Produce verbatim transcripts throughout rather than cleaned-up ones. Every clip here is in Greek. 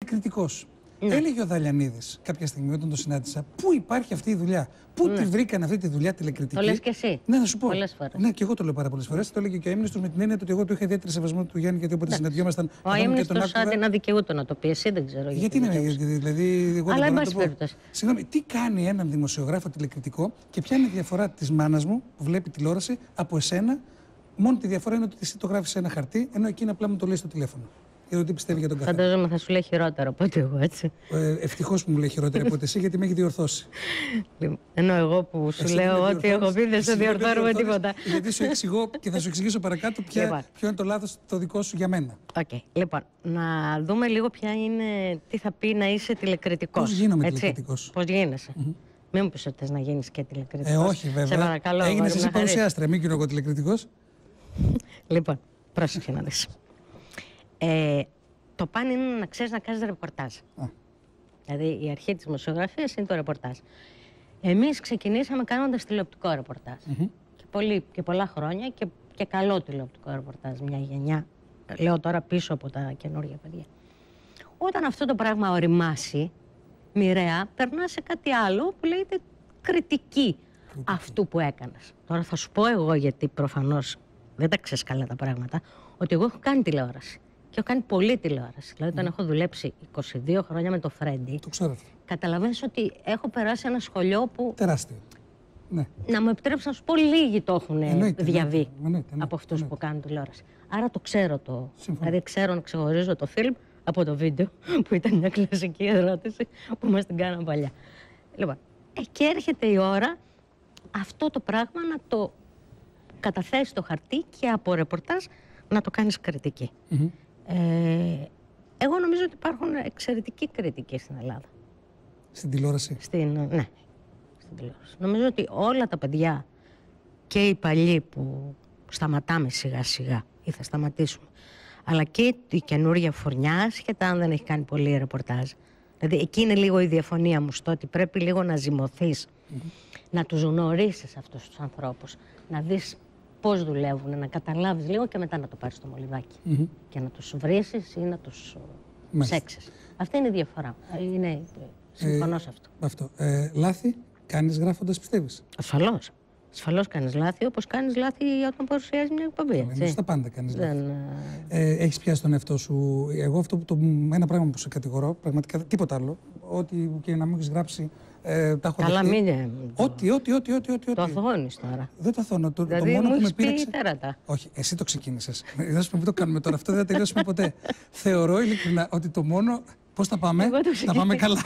κριτικός. Ναι. Έλεγε ο Δαλιανίδης κάποια στιγμή όταν το συνάντησα, πού υπάρχει αυτή η δουλειά, πού Ναι. τη βρήκαν αυτή τη δουλειά τηλεκριτική. Το λες και εσύ. Ναι, να σου πω. Πολλές φορές. Ναι, και εγώ το λέω πάρα πολλές φορές. Το έλεγε και ο Έμνηστος με την έννοια ότι εγώ του είχα ιδιαίτερη σεβασμό του Γιάννη, γιατί όποτε συναντιόμασταν. Ο Έμνηστος άντε να δικαιούται να το πει, εσύ δεν ξέρω. Γιατί είναι, δηλαδή, εγώ αλλά δεν εν μπορώ να πάση το πω. περιπτώσει. Συγγνώμη, τι κάνει έναν δημοσιογράφο τηλεκριτικό και ποια είναι η διαφορά της μάνας μου που βλέπει τηλεόραση από εσένα? Μόνο τη διαφορά είναι ότι εσύ το γράφεις σε ένα χαρτί, ενώ εκείνη απλά μου το λέει στο τηλέφωνο. Για το τι πιστεύει για τον καθένα. Φαντάζομαι θα σου λέει χειρότερα από ότι εγώ, έτσι. Ε, Ευτυχώς που μου λέει χειρότερα από ότι εσύ, γιατί με έχει διορθώσει. Ενώ εγώ που σου Εσύ λέω με ότι έχω πει δεν σε εσύ με διορθώνουμε διορθώνεις, τίποτα. Γιατί σου εξηγώ και θα σου εξηγήσω παρακάτω ποια, Λοιπόν. ποιο είναι το λάθος το δικό σου για μένα. Οκ. Okay. Λοιπόν, να δούμε λίγο ποια είναι, τι θα πει να είσαι τηλεκριτικός. Πώς γίνομαι έτσι. τηλεκριτικός? Πώς γίνεσαι. Mm-hmm. Μην μου πεις ότι θες να γίνεις και τηλεκριτικός. Ε, όχι βέβαια. Σε παρακαλώ. Έγινες εσύ παρουσιάστρια, μην γίνω εγώ τηλεκριτικός. Λοιπόν, πρόσεχε να δεις. Ε, το παν είναι να ξέρεις να κάνεις ρεπορτάζ. Α. Δηλαδή η αρχή της δημοσιογραφίας είναι το ρεπορτάζ. Εμείς ξεκινήσαμε κάνοντας τηλεοπτικό ρεπορτάζ. Mm-hmm. Και, πολύ, και πολλά χρόνια και, και καλό τηλεοπτικό ρεπορτάζ. Μια γενιά, λέω τώρα πίσω από τα καινούργια παιδιά. Όταν αυτό το πράγμα οριμάσει, μοιραία, περνά σε κάτι άλλο που λέγεται κριτική, κριτική αυτού που έκανες. Τώρα θα σου πω εγώ, γιατί προφανώς δεν τα ξέρεις καλά τα πράγματα, ότι εγώ έχω κάνει τηλεόραση. Και έχω κάνει πολλή τηλεόραση. Δηλαδή, όταν mm. έχω δουλέψει είκοσι δύο χρόνια με το Φρέντι, το ξέρω αυτό. Καταλαβαίνεις ότι έχω περάσει ένα σχολείο που. Τεράστιο. Ναι. Να μου επιτρέψει να σου πω, λίγοι το έχουν εννοείται, διαβεί εννοείται, εννοείται, από αυτούς εννοείται. που κάνουν τηλεόραση. Άρα το ξέρω το. Συμφωνώ. Δηλαδή, ξέρω να ξεχωρίζω το φιλμ από το βίντεο, που ήταν μια κλασική ερώτηση που μας την κάναμε παλιά. Λοιπόν, ε, και έρχεται η ώρα αυτό το πράγμα να το καταθέσει στο χαρτί και από ρεπορτάζ να το κάνεις κριτική. Mm-hmm. Ε, εγώ νομίζω ότι υπάρχουν εξαιρετικοί κριτικοί στην Ελλάδα. Στην τηλεόραση. Στην, ναι, στην τηλεόραση. Νομίζω ότι όλα τα παιδιά και οι παλιοί που σταματάμε σιγά σιγά ή θα σταματήσουμε, αλλά και η καινούργια φουρνιά, ασχετά αν δεν έχει κάνει πολύ ρεπορτάζ. Δηλαδή εκεί είναι λίγο η διαφωνία μου στο ότι πρέπει λίγο να ζυμωθείς, mm-hmm. να τους γνωρίσεις αυτούς τους ανθρώπους, να δεις πώς δουλεύουν, να καταλάβεις λίγο και μετά να το πάρεις στο μολυβάκι. Mm-hmm. Και να τους βρήσεις ή να τους ψέξεις. Αυτή είναι η διαφορά. Είναι... Συμφωνώ ε, σε αυτό. αυτό. Ε, λάθη κάνεις γράφοντας, πιστεύεις? Ασφαλώς. Ασφαλώς κάνεις λάθη, όπως κάνεις λάθη όταν παρουσιάζεις μια εκπομπή. Έτσι. Στα πάντα κάνεις Δεν... λάθη. Ε, έχεις πιάσει τον εαυτό σου. Εγώ αυτό που το, ένα πράγμα που σε κατηγορώ, πραγματικά τίποτα άλλο, ότι και να μην έχεις γράψει. Ε, τα έχω Καλά, δεχτεί. μην είναι. Ό,τι, ό,τι, ό,τι, ό,τι, ό,τι. Το αθώνεις τώρα. Δεν το αθώνω. Το, δηλαδή, το μόνο μου που με πει πείραξε. τέρατα. Όχι, εσύ το ξεκίνησες. Δεν σου πω, μην το κάνουμε τώρα. Αυτό δεν θα τελειώσουμε ποτέ. Θεωρώ ειλικρινά ότι το μόνο. Πώς θα πάμε? Θα πάμε καλά.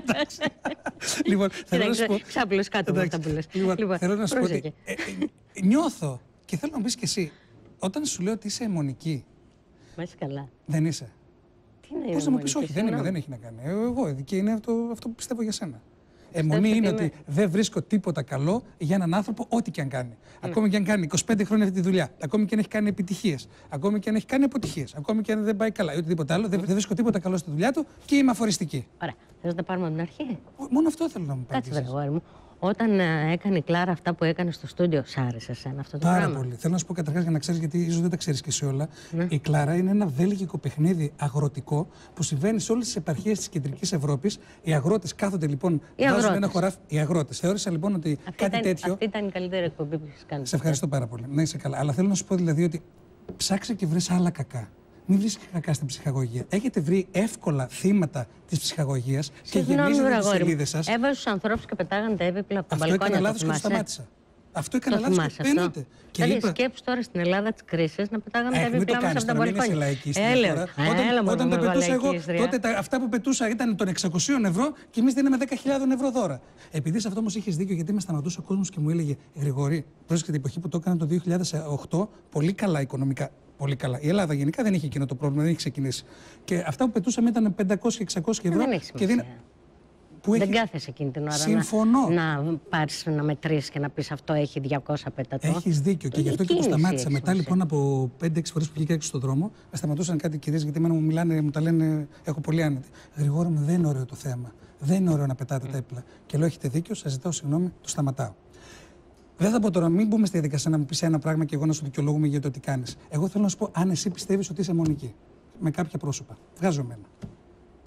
Λοιπόν, θέλω να σου πω. Ξάπλους κάτω από αυτά που λες. Λοιπόν, θέλω να σου πω ότι νιώθω και θέλω να μου πεις και εσύ, όταν σου λέω ότι είσαι αιμονική. Μα είσαι καλά. Δεν είσαι. Τι είναι Πώς να μου πεις, όχι, δεν είμαι, δεν έχει να κάνει. Εγώ, και είναι αυτό που πιστεύω για σένα. Αιμονή είναι ότι δεν βρίσκω τίποτα καλό για έναν άνθρωπο, ό,τι και αν κάνει. Ναι. Ακόμη και αν κάνει είκοσι πέντε χρόνια αυτή τη δουλειά, ακόμη και αν έχει κάνει επιτυχίες, ακόμη και αν έχει κάνει αποτυχίες, ακόμη και αν δεν πάει καλά ή οτιδήποτε άλλο, δεν, δεν βρίσκω τίποτα καλό στη δουλειά του και είμαι αφοριστική. Ωραία. Θες να τα πάρουμε από την αρχή? Μόνο αυτό θέλω να μου πεις. Κάτσε, βρε, μου. Όταν ε, έκανε η Κλάρα αυτά που έκανε στο στούντιο, σ' άρεσε εσένα αυτό το Πάρα πράγμα? πολύ. Θέλω να σου πω καταρχάς για να ξέρεις, γιατί ίσως δεν τα ξέρεις και εσύ όλα. Ναι. Η Κλάρα είναι ένα βέλγικο παιχνίδι αγροτικό που συμβαίνει σε όλες τις επαρχίες της κεντρικής Ευρώπης. Οι αγρότες κάθονται λοιπόν, βάζουν ένα χωράφι. Οι αγρότες. Θεώρησα λοιπόν ότι αυτή κάτι ήταν, τέτοιο. Αυτή ήταν η καλύτερη εκπομπή που έχεις κάνει. Σε ευχαριστώ πάρα πολύ. Να είσαι καλά. Αλλά θέλω να σου πω δηλαδή ότι ψάξε και βρες άλλα κακά. Μην βρεις κακά στην ψυχαγωγία. Έχετε βρει εύκολα θύματα της ψυχαγωγίας και γεμίζετε τις σελίδες σας. Έβαζε τους ανθρώπους και πετάγανε τα έπιπλα από τα μπαλκόνια. Αυτό έκανα λάθος και το σταμάτησα. Αυτό έκανα το λάθος και το εννοείται. Δηλαδή είπα... σκέψου τώρα στην Ελλάδα της κρίσης να πετάγανε τα έπιπλα μέσα από τα μπαλκόνια. Έλα, όταν, όταν τα πετούσα εγώ, τότε τα, αυτά που πετούσα ήταν των εξακοσίων ευρώ και εμείς δίναμε δέκα χιλιάδες ευρώ δώρα. Επειδή σε αυτό όμως είχες δίκιο, γιατί με σταματούσε ο κόσμος και μου έλεγε Γρηγόρη, πρόσεχε την εποχή που το έκανα το δύο χιλιάδες οκτώ, πολύ καλά οικονομικά. Πολύ καλά. Η Ελλάδα γενικά δεν είχε εκείνο το πρόβλημα, δεν είχε ξεκινήσει. Και αυτά που πετούσαμε ήταν πεντακόσια εξακόσια ευρώ. Δεν και δίνα... που δεν έχει... κάθεσαι εκείνη την ώρα Συμφωνώ. να, να πάρεις να μετρήσεις και να πεις αυτό έχει διακόσια πετατό. Έχεις δίκιο. Και γι' αυτό και το σταμάτησα. Μετά λοιπόν από πέντε έξι φορές που βγήκα έξω στον δρόμο, με σταματούσαν κάτι κυρίες, γιατί εμένα μου μιλάνε, μου τα λένε, έχω πολύ άνετη. Γρηγόρη μου, δεν είναι ωραίο το θέμα. Δεν είναι ωραίο να πετάτε mm. τα έπιπλα. Και λέω, έχετε δίκιο, σας ζητάω συγγνώμη, το σταματάω. Δεν θα πω τώρα, μην μπούμε στη διαδικασία να μου πει ένα πράγμα και εγώ να σου δικαιολογούμε για το τι κάνεις. Εγώ θέλω να σου πω, αν εσύ πιστεύεις ότι είσαι αιμονική με κάποια πρόσωπα. Βγάζω εμένα.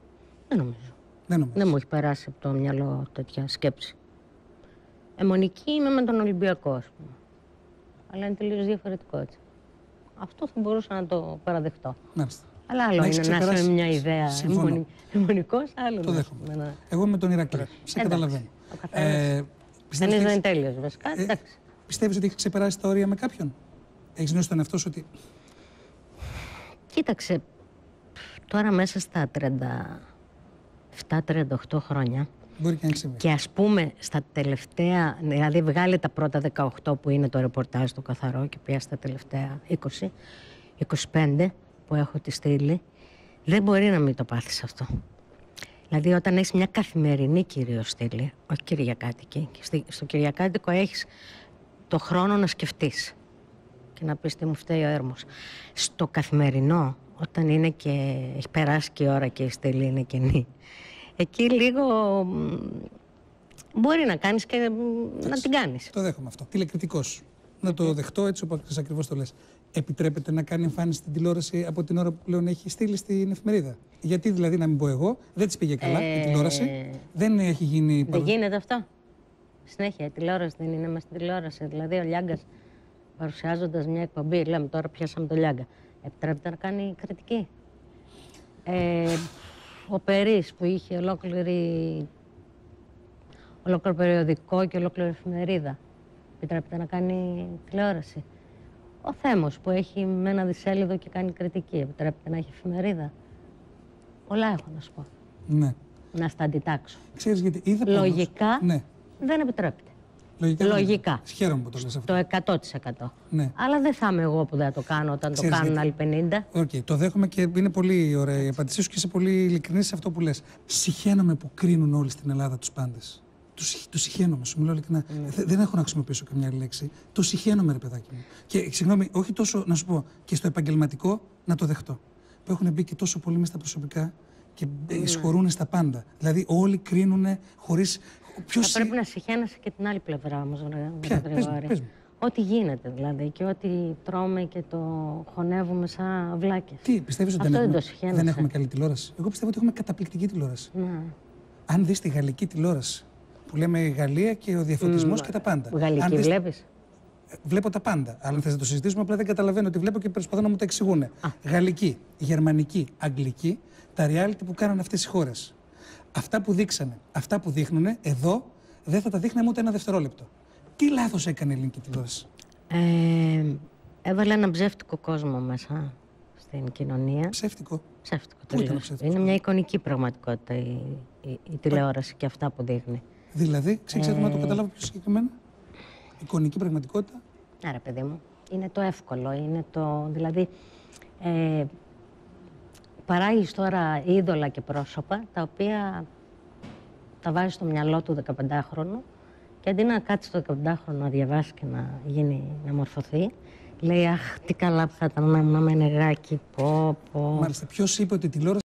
Δεν νομίζω. Δεν, νομίζω. Δεν μου έχει περάσει από το μυαλό τέτοια σκέψη. Αιμονική είμαι με τον Ολυμπιακό, ας πούμε. Αλλά είναι τελείως διαφορετικό έτσι. Αυτό θα μπορούσα να το παραδεχτώ. Μάλιστα. Αλλά άλλο είναι να είσαι μια ιδέα αιμονικός, άλλο το δέχομαι. Ένα... Εγώ με τον Ηρακλή. Σε καταλαβαίνω. Ε, Κανείς δεν είναι τέλειος, βασικά. Ε, πιστεύεις ότι έχει ξεπεράσει τα όρια με κάποιον? Έχεις νιώσει τον εαυτό σου ότι... Κοίταξε, τώρα μέσα στα τριάντα επτά τριάντα οκτώ χρόνια μπορεί και, να και ας πούμε στα τελευταία, δηλαδή βγάλε τα πρώτα δεκαοκτώ που είναι το ρεπορτάζ το καθαρό και πια στα τελευταία είκοσι είκοσι πέντε που έχω τη στήλη, δεν μπορεί να μην το πάθεις αυτό. Δηλαδή όταν έχεις μια καθημερινή κυρίως στήλη, όχι κυριακάτικη, και στο κυριακάτικο έχεις το χρόνο να σκεφτείς και να πεις τι μου φταίει ο έρμος. Στο καθημερινό, όταν είναι και έχει περάσει και η ώρα και η στήλη είναι κενή, εκεί λίγο μπορεί να κάνεις και εντάξει, να την κάνεις. Το δέχομαι αυτό. Τηλεκριτικός. Να το δεχτώ έτσι όπως ακριβώς το λες. Επιτρέπεται να κάνει εμφάνιση στην τηλεόραση από την ώρα που πλέον έχει στείλει στην εφημερίδα? Γιατί δηλαδή να μην πω εγώ, δεν της πήγε καλά ε... η τηλεόραση, δεν έχει γίνει... Δεν γίνεται αυτό. Συνέχεια, η τηλεόραση δεν είναι μες στην τηλεόραση. Δηλαδή ο Λιάγκας παρουσιάζοντας μια εκπομπή, λέμε τώρα πιάσαμε τον Λιάγκα, επιτρέπεται να κάνει κριτική. Ε, ο Περής που είχε ολόκληρη, ολόκληρο περιοδικό και ολόκληρη εφημερίδα, επιτρέπεται να κάνει τηλεόραση. Ο Θέμος που έχει με ένα δισέλιδο και κάνει κριτική, επιτρέπεται να έχει εφημερίδα. Πολλά έχω να σου πω. Ναι. Να στα αντιτάξω. Ξέρεις γιατί είδα λογικά ναι. δεν επιτρέπεται. Λογικά. Λογικά. Χαίρομαι που το λες αυτό. Το εκατό τοις εκατό. Ναι. Αλλά δεν θα είμαι εγώ που δεν το κάνω όταν ξέρεις το κάνουν γιατί... άλλοι πενήντα. Οκ, okay, το δέχομαι και είναι πολύ ωραία η απάντησή σου και είσαι πολύ ειλικρινής σε αυτό που λες. Συχαίνομαι που κρίνουν όλοι στην Ελλάδα τους πάντες. Του συχαίνομαι, σου μιλάω ειλικρινά. Mm. Δεν έχω να χρησιμοποιήσω καμιά άλλη λέξη. Το συχαίνομαι, ρε παιδάκι μου. Και συγγνώμη, όχι τόσο να σου πω και στο επαγγελματικό να το δεχτώ. Που έχουν μπει και τόσο πολύ μες στα προσωπικά και mm. εισχωρούν στα πάντα. Δηλαδή, όλοι κρίνουν χωρίς. Ποιος... Θα πρέπει να συχαίνεσαι και την άλλη πλευρά όμως, Ποια, πες μου, πες μου. Ό,τι γίνεται δηλαδή και ό,τι τρώμε και το χωνεύουμε σαν βλάκες. Τι, πιστεύεις ότι δεν έχουμε, δεν έχουμε καλή τηλεόραση? Εγώ πιστεύω ότι έχουμε καταπληκτική τηλεόραση. Ναι. Αν δεις τη γαλλική τηλεόραση, που λέμε η Γαλλία και ο διαφωτισμός mm, και τα πάντα. Γαλλική δεις... βλέπεις? Βλέπω τα πάντα. Αλλά αν θες να το συζητήσουμε, απλά δεν καταλαβαίνω τι βλέπω και προσπαθώ να μου τα εξηγούν. Γαλλική, γερμανική, αγγλική, τα reality που κάνανε αυτές οι χώρες. Αυτά που δείξανε, αυτά που δείχνουν, εδώ δεν θα τα δείχναμε ούτε ένα δευτερόλεπτο. Τι λάθος έκανε η ελληνική τηλεόραση? Ε, έβαλε ένα ψεύτικο κόσμο μέσα στην κοινωνία. Ψεύτικο. Ψεύτικο, τελείως. Είναι μια εικονική πραγματικότητα η, η, η τηλεόραση και αυτά που δείχνει. Δηλαδή, ξέρετε ε... να το καταλάβω πιο συγκεκριμένα. Εικονική πραγματικότητα. Άρα, παιδί μου, είναι το εύκολο. Είναι το, δηλαδή, ε, παράγεις τώρα είδωλα και πρόσωπα, τα οποία τα βάζεις στο μυαλό του δεκαπεντάχρονου και αντί να κάτσει το δεκαπεντάχρονο να διαβάσει και να, γίνει, να μορφωθεί, λέει, αχ, τι καλά που θα ήταν να ήμουν με νεγάκι, πω, πω. Μάλιστα, ποιος είπε ότι η τηλεόραση